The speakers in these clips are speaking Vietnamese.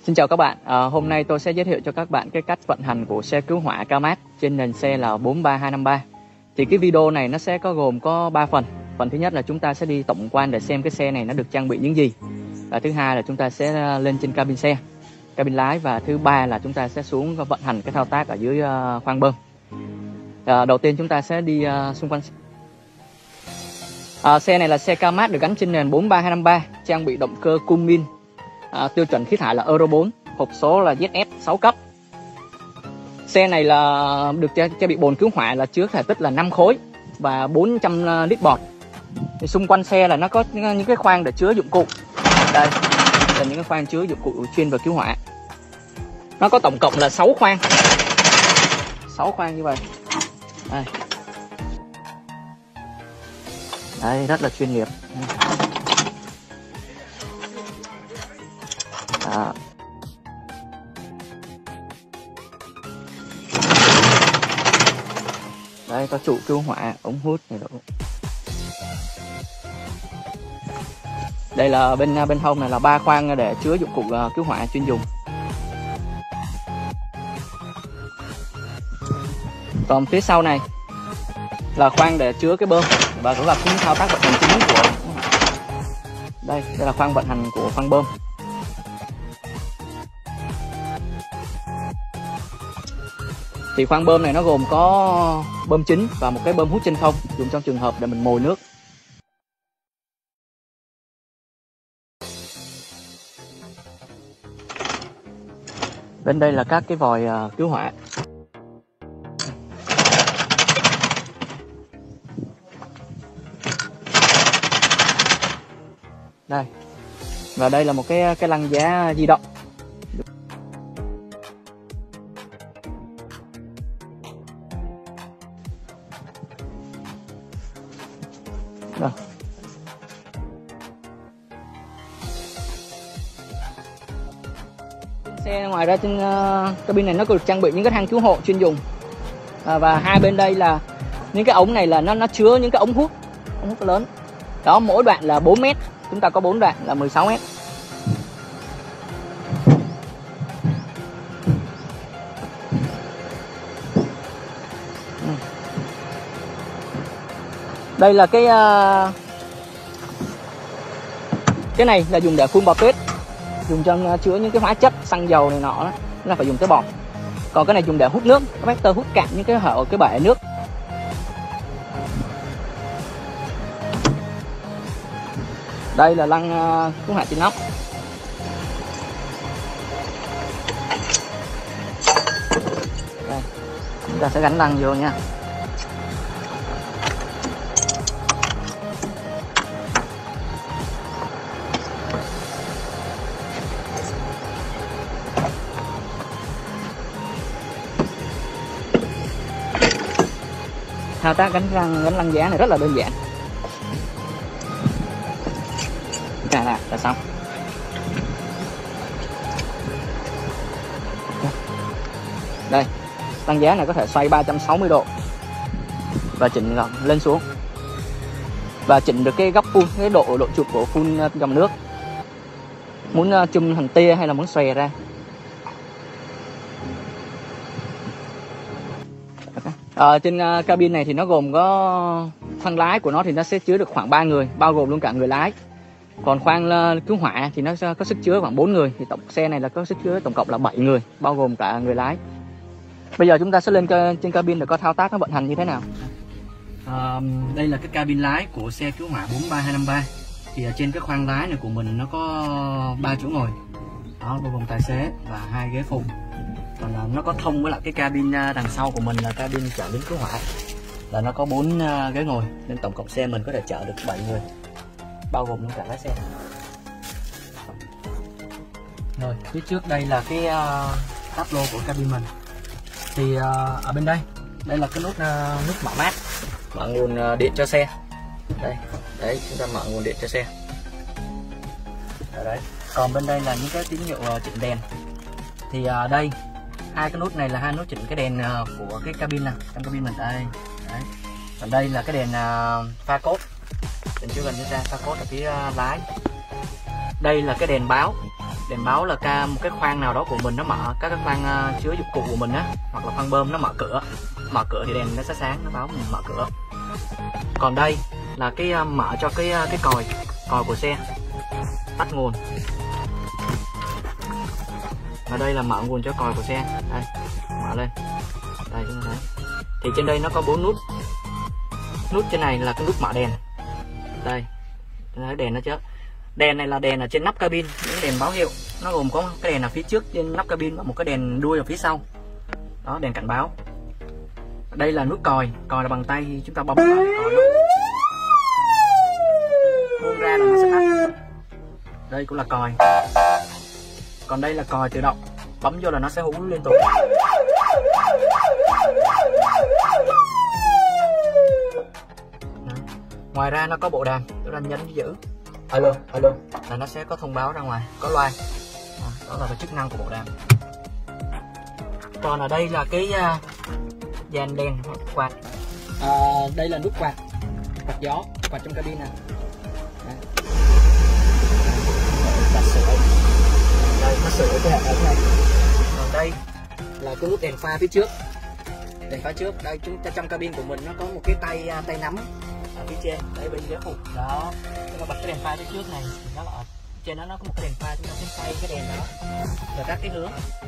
Xin chào các bạn, hôm nay tôi sẽ giới thiệu cho các bạn cái cách vận hành của xe cứu hỏa Kamaz trên nền xe là 43253. Thì cái video này nó sẽ gồm có 3 phần. Phần thứ nhất là chúng ta sẽ đi tổng quan để xem cái xe này nó được trang bị những gì. Và thứ hai là chúng ta sẽ lên trên cabin xe, cabin lái. Và thứ ba là chúng ta sẽ xuống vận hành cái thao tác ở dưới khoang bơm. Đầu tiên chúng ta sẽ đi xung quanh. Xe này là xe Kamaz được gắn trên nền 43253, trang bị động cơ Cummins, tiêu chuẩn khí thải là Euro 4, hộp số là ZF 6 cấp. Xe này là được trang bị bồn cứu hỏa là chứa thể tích là 5 khối và 400 lít bọt. Thì xung quanh xe là nó có những cái khoang để chứa dụng cụ. Đây là những cái khoang chứa dụng cụ chuyên về cứu hỏa. Nó có tổng cộng là 6 khoang. 6 khoang như vậy. Đây. Đây, rất là chuyên nghiệp. Đây có trụ cứu hỏa, ống hút này đó. Đây là bên hông này là 3 khoang để chứa dụng cụ cứu hỏa chuyên dùng. Còn phía sau này là khoang để chứa cái bơm và cũng là cũng thao tác vận hành chính của. Đây là khoang vận hành của khoang bơm. Thì khoang bơm này nó gồm có bơm chính và một cái bơm hút chân không dùng trong trường hợp để mình mồi nước. Bên đây là các cái vòi cứu hỏa. Đây. Và đây là một cái lăng giá di động. Rồi. Xe ngoài ra trên cabin này nó còn được trang bị những cái thang cứu hộ chuyên dùng. Và hai bên đây là những cái ống này là nó chứa những cái ống hút lớn. Đó, mỗi đoạn là 4 mét. Chúng ta có 4 đoạn là 16 mét. Đây là cái này là dùng để phun bọt tuyết, dùng cho chứa những cái hóa chất xăng dầu này nọ đó, là phải dùng tới bọt. Còn cái này dùng để hút nước, các vector hút cạn những cái hở cái bể nước. Đây là lăng cứu hỏa trên nóc. Đây, chúng ta sẽ gắn lăng vô nha. Thao tác gắn lăng giá này rất là đơn giản. Là xong. Đây, lăng giá này có thể xoay 360 độ và chỉnh lên xuống và chỉnh được cái góc phun, cái độ chụp của phun dòng nước, muốn chùm thành tia hay là muốn xòe ra. Trên cabin này thì nó gồm có khoang lái của nó thì nó sẽ chứa được khoảng 3 người, bao gồm luôn cả người lái. Còn khoang cứu hỏa thì nó có sức chứa khoảng 4 người. Thì tổng xe này là có sức chứa tổng cộng là 7 người, bao gồm cả người lái. Bây giờ chúng ta sẽ lên trên cabin để có thao tác nó vận hành như thế nào. Đây là cái cabin lái của xe cứu hỏa 43253. Thì ở trên cái khoang lái này của mình nó có 3 chỗ ngồi. Đó, bao gồm tài xế và 2 ghế phụ. Còn nó có thông với lại cái cabin đằng sau của mình là cabin chở lính cứu hỏa, là nó có 4 ghế ngồi, nên tổng cộng xe mình có thể chở được 7 người, bao gồm luôn cả lái xe. Rồi, phía trước đây là cái táp lô của cabin mình. Thì ở bên đây là cái nút mở mát, mở nguồn điện cho xe. Đây, đấy, chúng ta mở nguồn điện cho xe. Ở đấy. Còn bên đây là những cái tín hiệu chỉnh đèn. Thì đây, hai cái nút này là hai nút chỉnh cái đèn của cái cabin này, trong cabin mình đây. Đấy. Còn đây là cái đèn pha cốt, đèn chiếu gần như ra pha cốt ở phía lái. Đây là cái đèn báo Đèn báo là một cái khoang nào đó của mình nó mở, các cái khoang chứa dụng cụ của mình á, hoặc là khoang bơm nó mở cửa thì đèn nó sẽ sáng, nó báo mình mở cửa. Còn đây là cái mở cho cái còi của xe, tắt nguồn. Và đây là mở nguồn cho còi của xe. Đây, mở lên. Đây chúng ta thấy. Thì trên đây nó có 4 nút. Nút trên này là cái nút mở đèn. Đây. Chúng ta thấy đèn nó chứ. Đèn này là đèn ở trên nắp cabin, những đèn báo hiệu. Nó gồm có cái đèn ở phía trước trên nắp cabin và một cái đèn đuôi ở phía sau. Đó, đèn cảnh báo. Đây là nút còi là bằng tay, thì chúng ta bấm vào còi nó buông ra là nó sẽ tắt. Đây cũng là còi. Còn đây là còi tự động, bấm vô là nó sẽ hú liên tục. Đó. Ngoài ra nó có bộ đàm, tôi đang nhấn giữ alo là nó sẽ có thông báo ra ngoài, có loa. Đó là cái chức năng của bộ đàm. Còn ở đây là cái dàn đèn hoặc quạt. Đây là nút quạt gió, quạt trong cabin nè. Đây nó sửa cái hệ thống này. Còn đây là cái nút đèn pha phía trước. Đèn pha trước, đây chúng ta trong cabin của mình nó có một cái tay nắm ở phía trên, đây bên dưới hụt đó. Chúng ta bật cái đèn pha phía trước này, nó ở trên đó nó có một cái đèn pha, chúng ta sẽ xoay cái đèn đó và các cái hướng.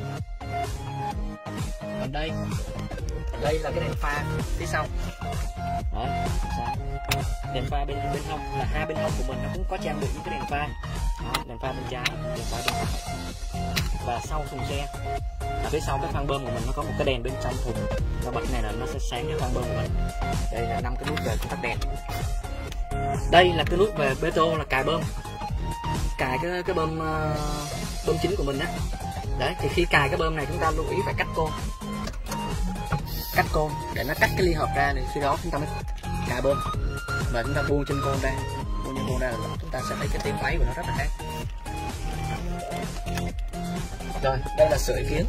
Còn đây là cái đèn pha phía sau. Đó, đèn pha bên hông là hai bên hông của mình nó cũng có trang bị những cái đèn pha. Đó, đèn pha bên trái, đèn pha bên phải. Và sau thùng xe, ở phía sau cái khoang bơm của mình nó có một cái đèn bên trong thùng. Và bật này là nó sẽ sáng cái khoang bơm của mình. Đây là 5 cái nút về công tắc đèn. Đây là cái nút về bê tô, là cài bơm, cài cái bơm chính của mình đó. Đấy, thì khi cài cái bơm này chúng ta lưu ý phải cắt côn để nó cắt cái ly hợp ra, thì khi đó chúng ta mới cài bơm và chúng ta buông chân côn ra, là chúng ta sẽ thấy cái tiếng máy của nó rất là khác. Rồi, đây là sưởi giếng.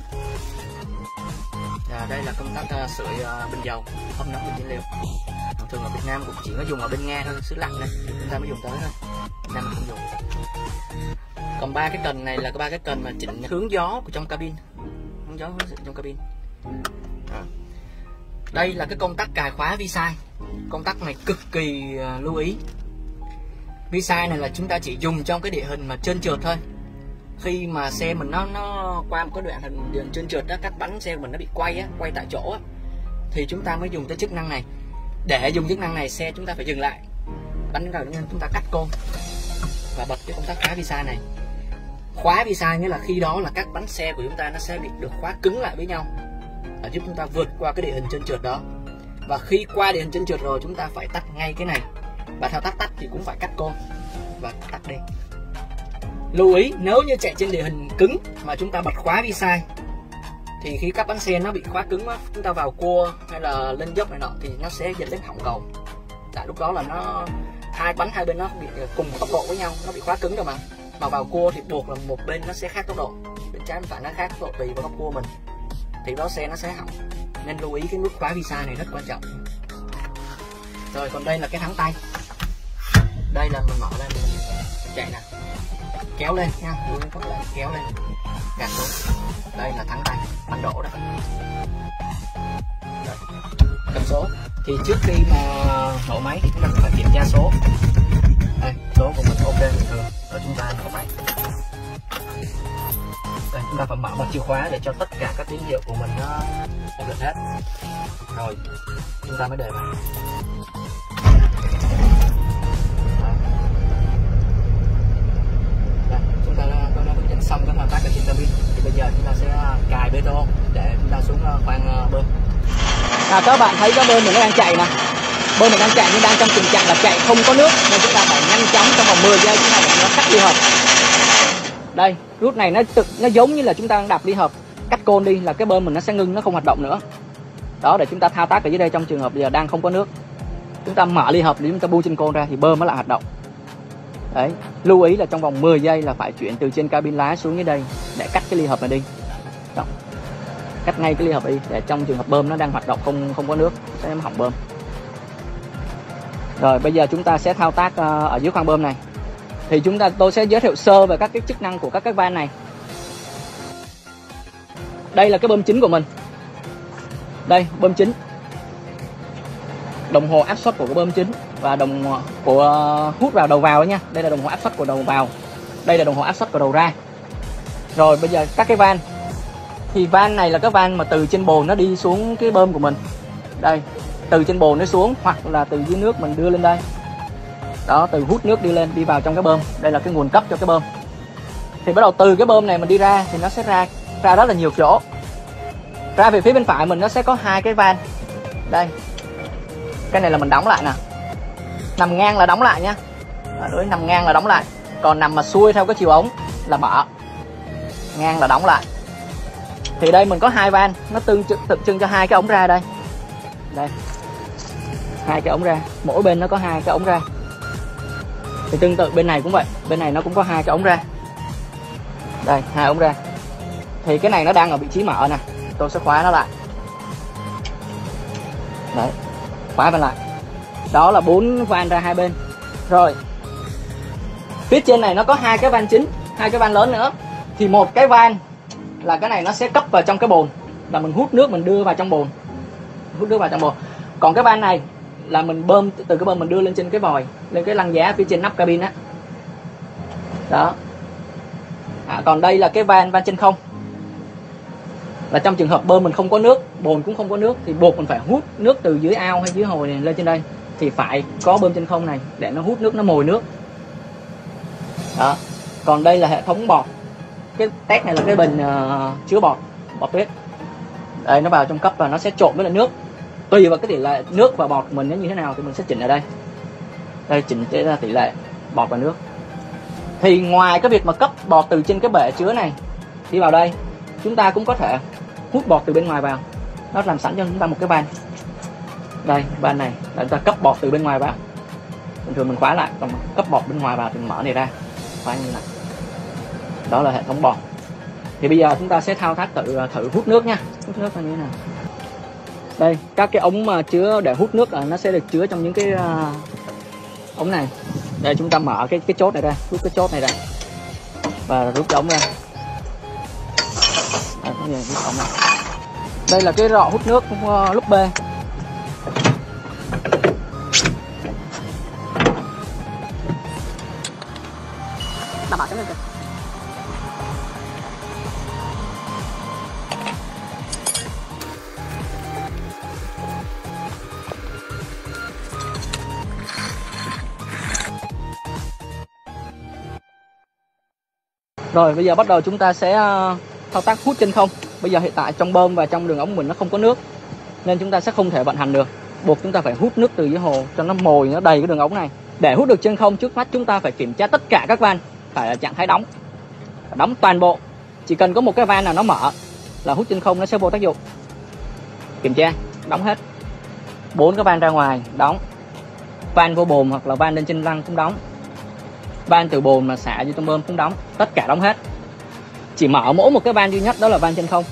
Đây là công tắc sưởi bình dầu, hâm nóng bình nhiên liệu. Thường ở Việt Nam cũng chỉ có dùng ở bên Nga thôi, xứ lạnh này chúng ta mới dùng tới thôi, Việt Nam không dùng. Còn 3 cái cần này là 3 cái cần mà chỉnh hướng gió của trong cabin, hướng gió trong cabin. Đó. Đây là cái công tắc cài khóa vi-sai. Công tắc này cực kỳ lưu ý. Vi-sai này là chúng ta chỉ dùng trong cái địa hình mà trơn trượt thôi. Khi mà xe mình nó qua một cái đoạn hình trơn trượt đó, các bánh xe của mình nó bị quay tại chỗ á, thì chúng ta mới dùng tới chức năng này. Để dùng chức năng này, xe chúng ta phải dừng lại, bánh rồi chúng ta cắt côn và bật cái công tắc khóa vi-sai này. Khóa vi-sai nghĩa là khi đó là các bánh xe của chúng ta nó sẽ bị được khóa cứng lại với nhau, để giúp chúng ta vượt qua cái địa hình trơn trượt đó. Và khi qua địa hình trơn trượt rồi, chúng ta phải tắt ngay cái này, và thao tác tắt thì cũng phải cắt côn và tắt đi. Lưu ý, nếu như chạy trên địa hình cứng mà chúng ta bật khóa vi-sai thì khi các bánh xe nó bị khóa cứng quá, chúng ta vào cua hay là lên dốc này nọ thì nó sẽ dẫn đến hỏng cầu. Tại lúc đó là nó hai bên nó bị cùng tốc độ với nhau, nó bị khóa cứng rồi mà vào cua thì buộc là một bên nó sẽ khác tốc độ, bên trái bên phải nó khác tốc độ tùy vào góc cua mình, thì đó xe nó sẽ hỏng. Nên lưu ý cái nút khóa vi-sai này rất quan trọng. Rồi, còn đây là cái thắng tay. Đây là mình mở lên, mình chạy nè, kéo lên nha, kéo lên, gạt xuống. Đây là thắng tay, bắn đổ đó. Cầm số. Thì trước khi mà nổ máy thì chúng ta phải kiểm tra số. Đây, số của mình ok bình thường, rồi chúng ta nổ máy. Đây, chúng ta phải mở một chìa khóa để cho tất cả các tín hiệu của mình nó ổn định hết. Rồi, chúng ta mới để vào. Đây, chúng ta đã hướng dẫn xong cái thao tác ở trên cabin. Thì bây giờ chúng ta sẽ cài bê tô để chúng ta xuống khoang bơm. Các bạn thấy cái bơm mình nó đang chạy nè. Bơm mình đang chạy nhưng đang trong tình trạng là chạy không có nước, nên chúng ta phải nhanh chóng trong vòng 10 giây chúng ta để nó cắt ly hợp. Đây, nút này nó giống như là chúng ta đang đạp ly hợp, cắt côn đi là cái bơm mình nó sẽ ngưng, nó không hoạt động nữa. Đó, để chúng ta thao tác ở dưới đây trong trường hợp bây giờ đang không có nước. Chúng ta mở ly hợp để chúng ta bu chân côn ra thì bơm nó lại hoạt động. Đấy, lưu ý là trong vòng 10 giây là phải chuyển từ trên cabin lái xuống dưới đây để cắt cái ly hợp này đi. Đó. Cắt ngay cái ly hợp đi để trong trường hợp bơm nó đang hoạt động không có nước sẽ hỏng bơm. Rồi bây giờ chúng ta sẽ thao tác ở dưới khoang bơm này. Thì tôi sẽ giới thiệu sơ về các cái chức năng của các cái van này. Đây là cái bơm chính của mình. Đây, bơm chính. Đồng hồ áp suất của cái bơm chính và của hút vào đầu vào nha. Đây là đồng hồ áp suất của đầu vào. Đây là đồng hồ áp suất của đầu ra. Rồi bây giờ các cái van. Thì van này là cái van mà từ trên bồn nó đi xuống cái bơm của mình. Đây, từ trên bồn nó xuống hoặc là từ dưới nước mình đưa lên đây. Đó, từ hút nước đi lên, đi vào trong cái bơm. Đây là cái nguồn cấp cho cái bơm. Thì bắt đầu từ cái bơm này mình đi ra thì nó sẽ ra rất là nhiều chỗ. Ra về phía bên phải mình nó sẽ có hai cái van. Đây. Cái này là mình đóng lại nè. Nằm ngang là đóng lại nha. Lưỡi nằm ngang là đóng lại. Còn nằm mà xuôi theo cái chiều ống là mở. Ngang là đóng lại. Thì đây mình có hai van, nó tượng trưng cho hai cái ống ra đây. Đây. Hai cái ống ra, mỗi bên nó có hai cái ống ra. Thì tương tự bên này cũng vậy, bên này nó cũng có hai cái ống ra. Đây, hai ống ra. Thì cái này nó đang ở vị trí mở nè. Tôi sẽ khóa nó lại. Đấy, khóa van lại. Đó là 4 van ra hai bên. Rồi. Phía trên này nó có hai cái van chính, hai cái van lớn nữa. Thì một cái van là cái này nó sẽ cấp vào trong cái bồn, là mình hút nước mình đưa vào trong bồn. Hút nước vào trong bồn. Còn cái van này là mình bơm từ cái bơm mình đưa lên trên cái vòi, lên cái lăng giá phía trên nắp cabin á. Đó. Còn đây là cái van trên không. Là trong trường hợp bơm mình không có nước, bồn cũng không có nước thì buộc mình phải hút nước từ dưới ao hay dưới hồ này lên trên đây, thì phải có bơm trên không này để nó hút nước, nó mồi nước. Đó. Còn đây là hệ thống bọt. Cái tét này là cái bình chứa bọt tuyết. Đây, nó vào trong cấp và nó sẽ trộn với lại nước. Tùy vào cái tỷ lệ nước và bọt của mình nó như thế nào thì mình sẽ chỉnh ở đây. Đây, chỉnh ra tỷ lệ bọt và nước. Thì ngoài cái việc mà cấp bọt từ trên cái bể chứa này đi vào đây, chúng ta cũng có thể hút bọt từ bên ngoài vào. Nó làm sẵn cho chúng ta một cái van. Đây, van này là chúng ta cấp bọt từ bên ngoài vào. Bình thường mình khóa lại, còn cấp bọt bên ngoài vào thì mình mở này ra, khóa như này. Đó là hệ thống bọt. Thì bây giờ chúng ta sẽ thao tác thử hút nước nha. Hút nước là như thế nào. Đây, các cái ống mà chứa để hút nước nó sẽ được chứa trong những cái ống này. Đây, chúng ta mở cái chốt này ra, rút cái chốt này ra và rút cái ống ra. Đây là cái rọ hút nước lúc B. Đảm bảo cái này kìa. Rồi bây giờ bắt đầu chúng ta sẽ thao tác hút trên không. Bây giờ hiện tại trong bơm và trong đường ống mình nó không có nước, nên chúng ta sẽ không thể vận hành được. Buộc chúng ta phải hút nước từ dưới hồ cho nó mồi, nó đầy cái đường ống này. Để hút được trên không, trước mắt chúng ta phải kiểm tra tất cả các van phải là trạng thái đóng. Đóng toàn bộ. Chỉ cần có một cái van nào nó mở là hút trên không nó sẽ vô tác dụng. Kiểm tra, đóng hết. 4 cái van ra ngoài, đóng. Van vô bồn hoặc là van lên trên lăng cũng đóng. Van từ bồn mà xả vô trong bơm cũng đóng. Tất cả đóng hết. Chỉ mở mỗi một cái van duy nhất, đó là van trên không.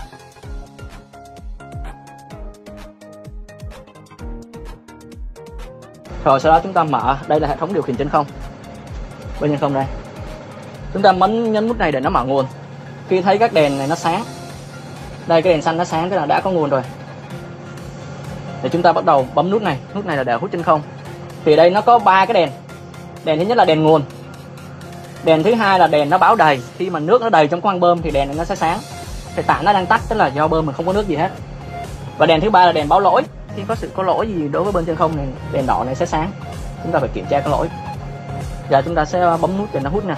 Rồi sau đó chúng ta mở. Đây là hệ thống điều khiển trên không. Bên trên không đây. Chúng ta nhấn nút này để nó mở nguồn. Khi thấy các đèn này nó sáng, đây cái đèn xanh nó sáng, tức là đã có nguồn rồi. Để chúng ta bắt đầu bấm nút này. Nút này là để hút trên không. Thì đây nó có 3 cái đèn. Đèn thứ nhất là đèn nguồn. Đèn thứ hai là đèn nó báo đầy. Khi mà nước nó đầy trong khoang bơm thì đèn này nó sẽ sáng. Thì tại nó đang tắt, tức là do bơm mình không có nước gì hết. Và đèn thứ ba là đèn báo lỗi. Khi có lỗi gì đối với bên trên không này, đèn đỏ này sẽ sáng. Chúng ta phải kiểm tra cái lỗi. Giờ chúng ta sẽ bấm nút để nó hút nè.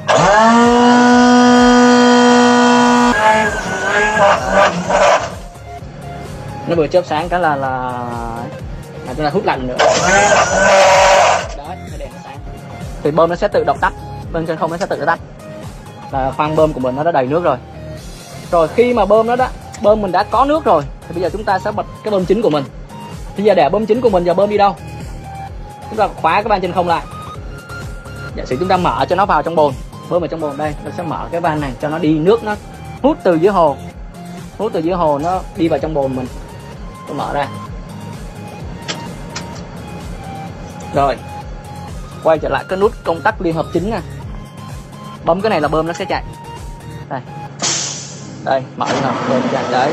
Nó vừa chớp sáng cái là chúng ta hút lại nữa. Đó, cái đèn nó sáng. Thì bơm nó sẽ tự động tắt, bên trên không nó sẽ tự tắt. Là khoang bơm của mình nó đã đầy nước rồi. Rồi khi mà bơm mình đã có nước rồi thì bây giờ chúng ta sẽ bật cái bơm chính của mình. Thì giờ để bơm chính của mình, giờ bơm đi đâu? Chúng ta khóa cái van trên không lại. Giả sử chúng ta mở cho nó vào trong bồn, bơm ở trong bồn đây, nó sẽ mở cái van này cho nó đi nước, nó hút từ dưới hồ. Hút từ dưới hồ nó đi vào trong bồn mình. Tôi mở ra. Rồi. Quay trở lại cái nút công tắc liên hợp chính nè, bấm cái này là bơm nó sẽ chạy. Đây, đây mở liên hợp bơm chạy đấy.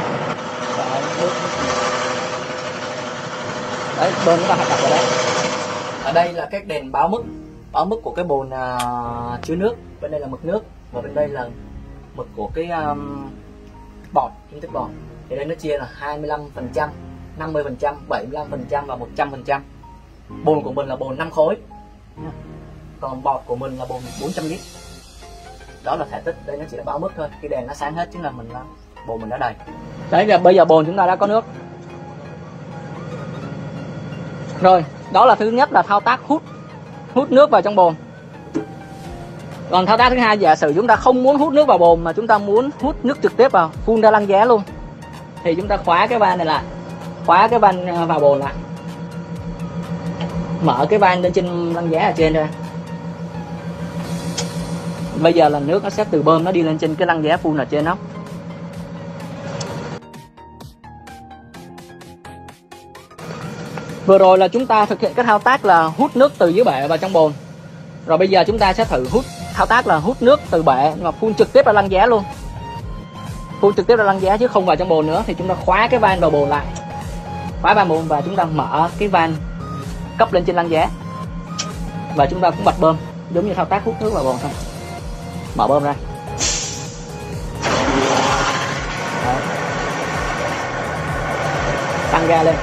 Đấy, bơm chúng ta hoạt động rồi đấy. Ở đây là cái đèn báo mức của cái bồn chứa nước. Bên đây là mực nước và bên đây là mực của cái bọt, dung tích bọt. Thì đây nó chia là 25%, 50%, 75% và 100%. Bồn của mình là bồn 5 khối, còn bọt của mình là bồn 400 lít. Đó là thể tích, đây nó chỉ là báo mức thôi. Cái đèn nó sáng hết chính là bồn mình đã đầy. Đấy là bây giờ bồn chúng ta đã có nước. Rồi, đó là thứ nhất là thao tác hút nước vào trong bồn. Còn thao tác thứ hai, giả sử chúng ta không muốn hút nước vào bồn mà chúng ta muốn hút nước trực tiếp vào, phun ra lăng giá luôn, thì chúng ta khóa cái van này lại, khóa cái van vào bồn lại, mở cái van lên trên lăng giá ở trên ra. Bây giờ là nước nó sẽ từ bơm nó đi lên trên cái lăng giá phun ở trên đó. Vừa rồi là chúng ta thực hiện cái thao tác là hút nước từ dưới bể vào trong bồn. Rồi bây giờ chúng ta sẽ thử thao tác là hút nước từ bể mà phun trực tiếp ra lăng giá luôn. Phun trực tiếp ra lăng giá chứ không vào trong bồn nữa. Thì chúng ta khóa cái van vào bồn lại, khóa van bồn và chúng ta mở cái van cấp lên trên lăng giá. Và chúng ta cũng bật bơm giống như thao tác hút nước vào bồn thôi. Mở bơm ra. Đấy. Tăng ga lên.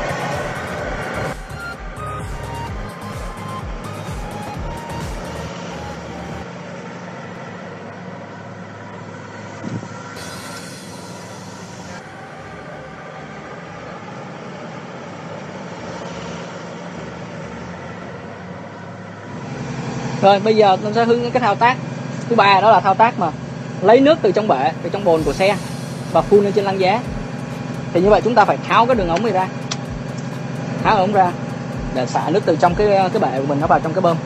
Rồi bây giờ tôi sẽ hướng dẫn cái thao tác thứ ba, đó là thao tác mà lấy nước từ trong bể, từ trong bồn của xe và phun lên trên lăng giá. Thì như vậy chúng ta phải tháo cái đường ống này ra, tháo ống ra để xả nước từ trong cái bể của mình nó vào trong cái bơm.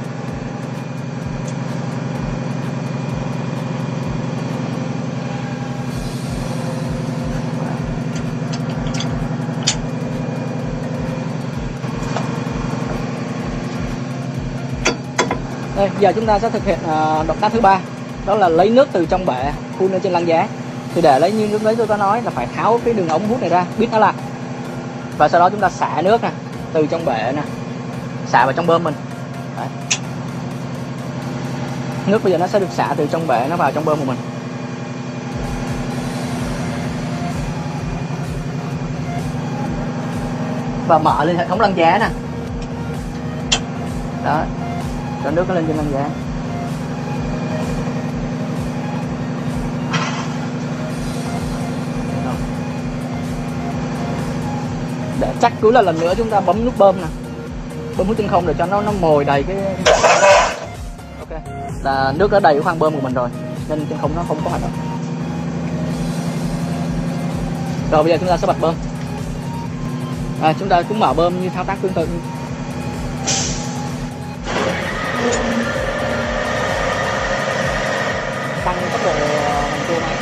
Đây, giờ chúng ta sẽ thực hiện động tác thứ ba, đó là lấy nước từ trong bể phun lên trên lăng giá. Thì để lấy như nước lấy tôi có nói là phải tháo cái đường ống hút này ra, bít nó lại, và sau đó chúng ta xả nước nè từ trong bể nè, xả vào trong bơm mình. Đấy. Nước bây giờ nó sẽ được xả từ trong bể nó vào trong bơm của mình. Và mở lên hệ thống lăng giá nè. Đó, cho nước nó lên trên lăng giá. Để chắc cứ là lần nữa chúng ta bấm nút bơm nè, bơm hút chân không để cho nó mồi đầy cái. Ok, là nước đã đầy cái khoang bơm của mình rồi nên chân không nó không có hoạt động. Rồi bây giờ chúng ta sẽ bật bơm. Chúng ta cũng mở bơm như thao tác tương tự. Tăng tốc độ bằng tua này.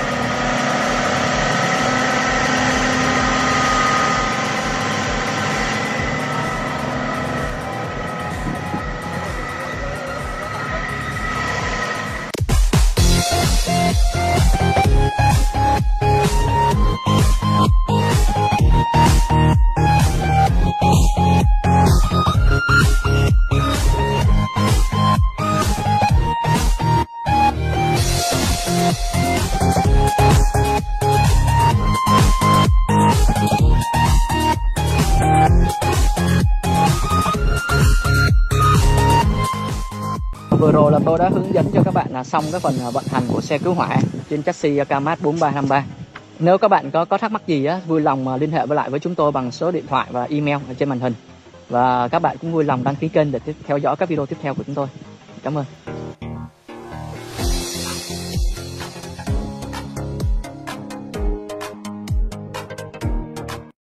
Vừa rồi là tôi đã hướng dẫn cho các bạn là xong cái phần vận hành của xe cứu hỏa trên chassis Kamaz 4353. Nếu các bạn có thắc mắc gì á, vui lòng liên hệ với chúng tôi bằng số điện thoại và email ở trên màn hình. Và các bạn cũng vui lòng đăng ký kênh để theo dõi các video tiếp theo của chúng tôi. Cảm ơn.